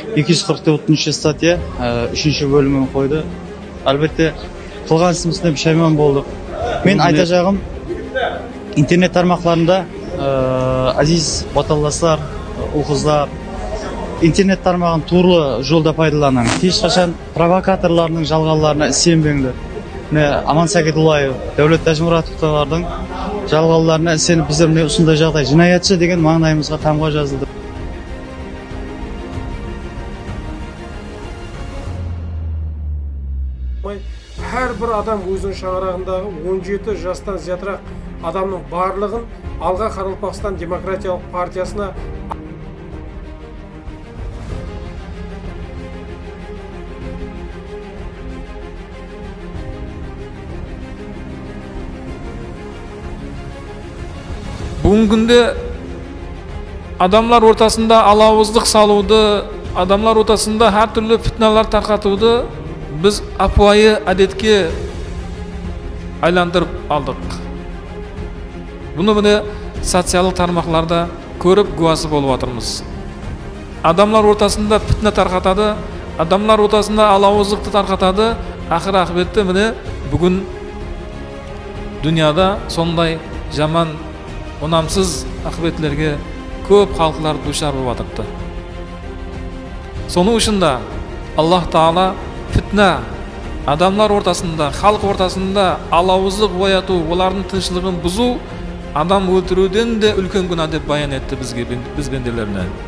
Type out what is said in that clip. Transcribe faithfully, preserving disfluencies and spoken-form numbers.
iki yüz qirq to'rtinchi stатья uchinchi bölümünü koydu. Albatta qilgan istimizdan pushaymon bo'ldik. Men aytacağım internet tarmoqlarida aziz vatandaşlar, o'qizlar internet tarmog'ini to'g'ri yo'lda foydalaning. Hech qachon provokatorlarning jalg'onlarini senbenglar. Ne Aman Sakitullayev, Davlat Tajmuratovlarning jalg'onlarini senib bizlar ne usunday жағдай jinoyatchi degan ma'noyimizga tamg'a yozildi. Her bir adam өзінің шаңырағындағы он жеті жастан зиятырақ адамның барлығын Алға Қарақалпақстан демократиялық партиясына Бүгінгі күнде адамлар ортасында алауыздық салуды, адамлар ортасында her türlü fitnalar tarqatуды biz апуайы әдетке айландырып алдық. Бұны міне социалдық тармақларда көріп гуасы болып жатырмыз. Адамлар ортасында фитна тарқатады, адамлар ортасында алауыздықты тарқатады, ақыры ақыбетте міне бүгін дүнияда сондай жаман онамсыз ақыбетлерге көп халқылар душар болып жатыпты. Соның үшін да Аллах Таала fitna, adamlar ортасында, халық ортасында алауыздық ояту, олардың тыныштығын бұзу, адам өлтіруден де үлкен күнә деп баян етті бізге, біз пенделеріне.